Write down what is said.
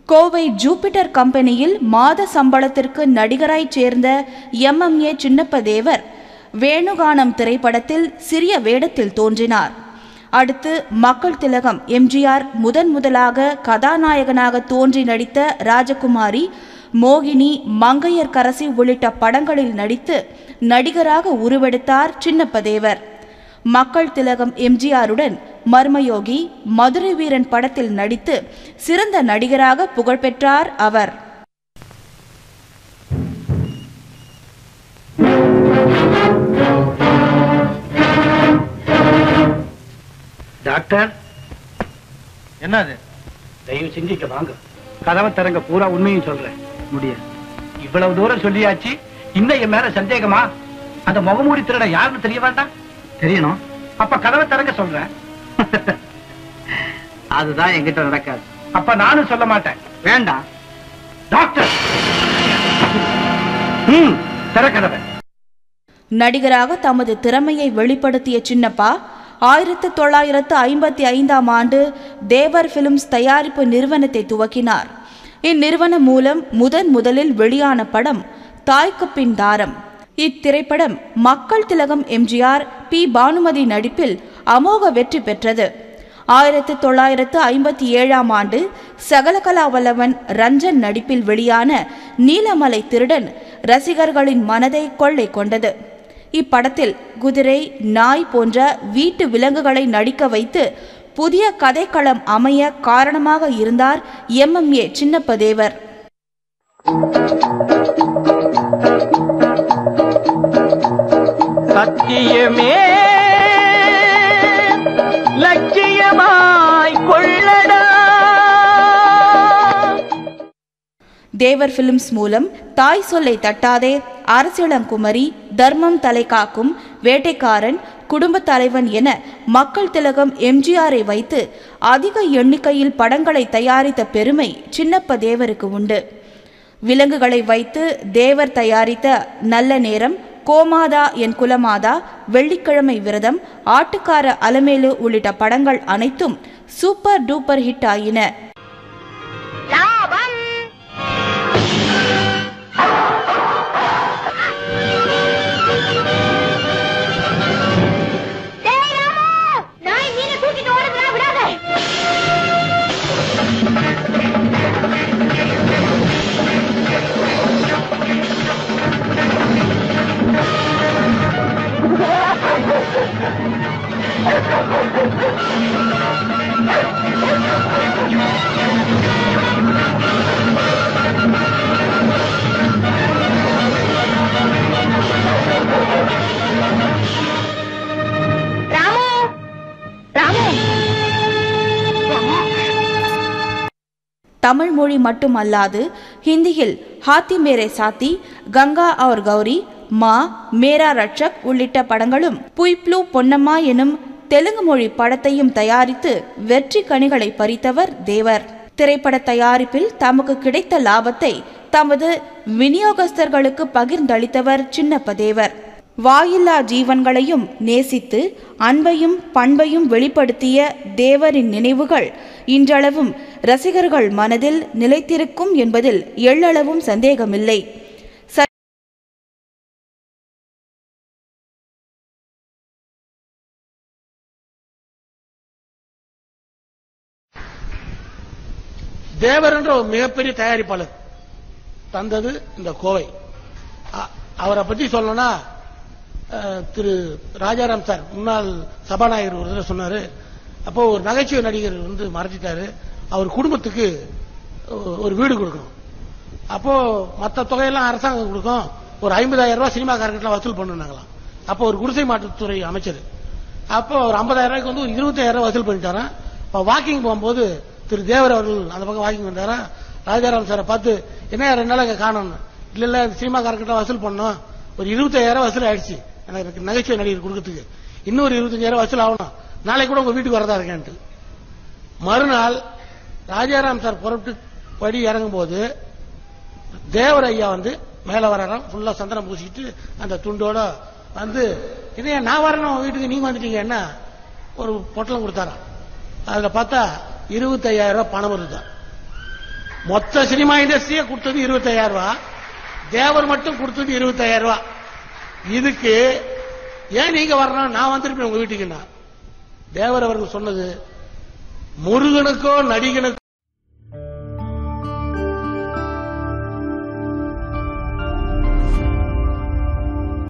Kovai Jupiter கம்பெனியில் மாத சம்பளத்திற்கு நடிகராய் சேர்ந்த MMA சின்னப்ப தேவர் வேணுகானம் திரைப்படத்தில் சிறிய வேடத்தில் தோன்றினார். அடுத்து மக்கள் திலகம் எம்ஜிஆர் முதலாக கதாநாயகனாக தோன்றி நடித்த ராஜகுமாரி, மோகினி, மங்கையர்கரசி உள்ளிட்ட படங்களில் நடித்து நடிகராக உருவெடுத்தார் சின்னப்ப தேவர். மக்கள் திலகம் எம்ஜிஆருடன் மர்மயோகி, மதுரை வீரன் படத்தில் நடித்து சிறந்த நடிகராக புகழ்பெற்றார் அவர். டாக்டர், என்னது? தயவு செஞ்சு இங்க வாங்க. கதவை தரங்க, பூரா உண்மையும் சொல்றேன். முடியாது. இவ்வளவு தூரம் சொல்லியாச்சு, இன்னும் என் மேல சந்தேகமா? அந்த முகமூடி திருட யாருன்னு தெரிய வேண்டாம்? தெரியணும். அப்ப கதவை தரங்க சொல்றேன். அதுதான் என்கிட்ட நடக்காது. அப்ப நானும் சொல்ல மாட்டேன். வேண்டாம் டாக்டர். தர கதவை. நடிகராக தமது திறமையை வெளிப்படுத்திய சின்னப்பா 1955ஆம் ஆண்டு தேவர் பிலிம்ஸ் தயாரிப்பு நிறுவனத்தை துவக்கினார். இந்நிறுவனம் மூலம் முதலில் வெளியான படம் தாய்க்கு பின் தாரம். இத்திரைப்படம் மக்கள் திலகம் எம்ஜிஆர், பி. பானுமதி நடிப்பில் அமோக வெற்றி பெற்றது. 1957ஆம் ஆண்டு சகலகலா வல்லவன் ரஞ்சன் நடிப்பில் வெளியான நீலமலை திருடன் ரசிகர்களின் மனதை கொள்ளை கொண்டது. இப்படத்தில் குதிரை, நாய் போன்ற வீட்டு விலங்குகளை நடிக்க வைத்து புதிய கதைக்களம் அமைய காரணமாக இருந்தார் MMA சின்னப்ப தேவர். சத்தியமே லட்சியமாய் கொள்ளடா. தேவர் பிலிம்ஸ் மூலம் தாய் சொல்லை தட்டாதே, அரசியலங்குமரி, தர்மம் தலை காக்கும், வேட்டைக்காரன், குடும்ப தலைவன் என மக்கள் திலகம் எம்ஜிஆரை வைத்து அதிக எண்ணிக்கையில் படங்களை தயாரித்த பெருமை சின்னப்ப தேவருக்கு உண்டு. விலங்குகளை வைத்து தேவர் தயாரித்த நல்ல நேரம், கோமாதா என் குலமாதா, வெள்ளிக்கிழமை விரதம், ஆட்டுக்கார அலமேலு உள்ளிட்ட படங்கள் அனைத்தும் சூப்பர் டூப்பர் ஹிட் ஆயின. தமிழ் மொழி மட்டுமல்லாது ஹிந்தியில் ஹாத்தி மேரே சாத்தி, கங்கா और கௌரி, மா, மேரா ரட்சக் உள்ளிட்ட படங்களும், புய்ப்ளூ பொன்னம்மா எனும் தெலுங்கு மொழி படத்தையும் தயாரித்து வெற்றி கனிகளை பறித்தவர் தேவர். திரைப்பட தயாரிப்பில் தமக்கு கிடைத்த லாபத்தை தமது விநியோகஸ்தர்களுக்கு பகிர்ந்தளித்தவர் சின்னப்ப தேவர். வாயில்லா ஜீவன்களையும் நேசித்து அன்பையும் பண்பையும் வெளிப்படுத்திய தேவரின் நினைவுகள் இன்றளவும் ரசிகர்கள் மனதில் நிலைத்திருக்கும் என்பதில் எள்ளளவும் சந்தேகமில்லை. தேவர் என்ற ஒரு மிகப்பெரிய தயாரிப்பாளர் தந்தது இந்த கோவை. அவரை பற்றி சொல்லணும்னா, திரு ராஜாராம் சார் முன்னாள் சபாநாயகர் ஒரு தடவை சொன்னாரு. அப்போ ஒரு நகைச்சுவை நடிகர் மறைச்சிட்டாரு, அவர் குடும்பத்துக்கு ஒரு வீடு கொடுக்கணும். அப்போ மற்ற தொகையெல்லாம் அரசாங்கம் கொடுக்கும், ஒரு 50,000 ரூபாய் சினிமாக்காரர்கிட்ட வசூல் பண்ணுனாங்களாம். அப்போ ஒரு குடிசை மாற்றுத்துறை அமைச்சர் அப்போ ஒரு 50,000 ரூபாய்க்கு ஒரு 22,000 ரூபாய் வசூல் பண்ணிட்டாராம். இப்போ வாக்கிங் போகும்போது திரு தேவர் அவர்கள் அந்த பக்கம் வாக்கிங் வந்தாரா, ராஜாராம் சாரை பார்த்து என்ன 2 நாள் அங்கே காணணும், இல்ல சினிமாக்காரர்கிட்ட வசூல் பண்ணோம், ஒரு 25,000 வசூல் ஆயிடுச்சு, எனக்கு நகைச்சுவை நடிகர் கொடுக்கறதுக்கு இன்னொரு 25,000 வசூல் ஆகணும், நாளைக்கு கூட உங்க வீட்டுக்கு வரதா இருக்கேன்ட்டு. மறுநாள் ராஜாராம் சார் புறப்பட்டு படி இறங்கும் போது தேவர் ஐயா மேல வராராம், ஃபுல்லா சந்தனம் பூசிட்டு அந்த துண்டோட இதையா நான் வரணும் வீட்டுக்கு, நீங்க வந்துட்டீங்க என்ன, ஒரு பொட்டலம் கொடுத்தாராம். அதுல பார்த்தா 25,000 ரூபாய் பணம் இருந்தா. மொத்த சினிமா இண்டஸ்ட்ரியே கொடுத்தது 25,000 ரூபாய், தேவர் மட்டும் கொடுத்தது 25,000 ரூபாய். இதுக்கு ஏன் நீங்க வரணும், நான் வந்திருப்பேன் உங்க வீட்டுக்கு. தேவர் அவர்கள் சொன்னது, முருகனுக்கோ நடிகனுக்கோ